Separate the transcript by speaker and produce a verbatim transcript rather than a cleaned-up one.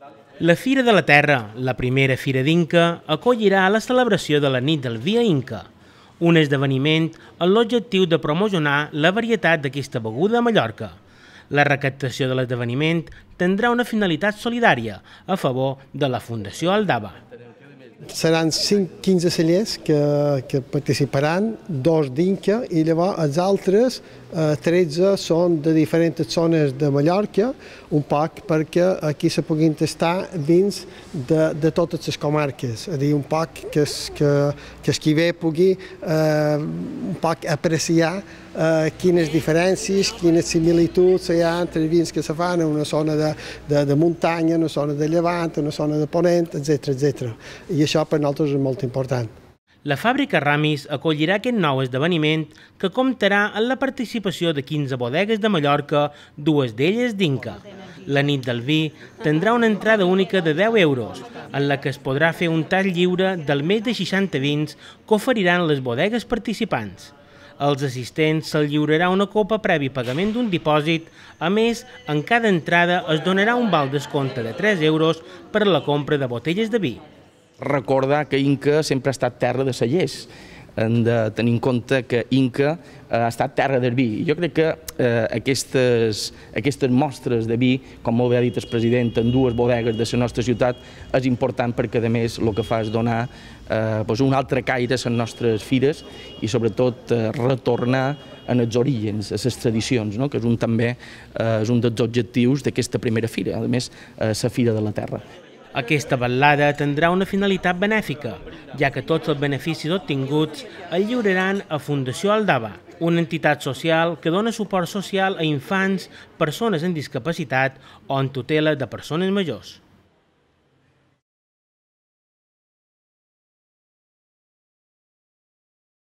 Speaker 1: La Fira de la Terra, la primera fira d'Inca, acollirà la celebració de la nit del vi a Inca, un esdeveniment amb l'objectiu de promocionar la varietat d'aquesta beguda a Mallorca. La recaptació de l'esdeveniment tindrà una finalitat solidària a favor de la Fundació Aldaba.
Speaker 2: Seran quinze cellers que, que participaran, dos d'Inca i llavors els altres eh, tretze són de diferents zones de Mallorca, un poc perquè aquí se puguin tastar vins de, de totes les comarques, és a dir, un poc que, que, que el qui ve pugui eh, un poc apreciar eh, quines diferències, quines similituds hi ha entre els vins que se fan en una zona de, de, de muntanya, una zona de llevant, una zona de ponent, etcètera, etcètera. I això per nosaltres és molt important.
Speaker 1: La fàbrica Ramis acollirà aquest nou esdeveniment que comptarà amb la participació de quinze bodegues de Mallorca, dues d'elles d'Inca. La nit del vi tindrà una entrada única de deu euros, en la que es podrà fer un tall lliure del més de seixanta vins que oferiran les bodegues participants. Als assistents se'ls lliurarà una copa previ pagament d'un dipòsit. A més, en cada entrada es donarà un val descompte de tres euros per a la compra de botelles de vi.
Speaker 3: Recordar que Inca sempre ha estat terra de cellers. Hem de tenir en compte que Inca ha estat terra del vi. Jo crec que eh, aquestes, aquestes mostres de vi, com molt bé ha dit el president, en dues bodegues de la nostra ciutat, és important perquè, a més, el que fa és donar eh, doncs un altre caire a les nostres fires i, sobretot, eh, retornar en els orígens, a les tradicions, no? Que és un, també eh, és un dels objectius d'aquesta primera fira, a més, eh, la Fira de la Terra.
Speaker 1: Aquesta vetllada tindrà una finalitat benèfica, ja que tots els beneficis obtinguts es lliuraran a Fundació Aldaba, una entitat social que dona suport social a infants, persones amb discapacitat o en tutela de persones majors.